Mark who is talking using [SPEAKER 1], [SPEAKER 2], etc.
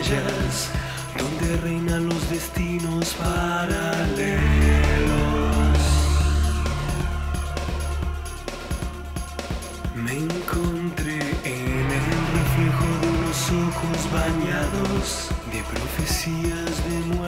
[SPEAKER 1] estrellas, donde reinan los destinos paralelos. Me encontré en el reflejo de unos ojos bañados de profecías de muerte.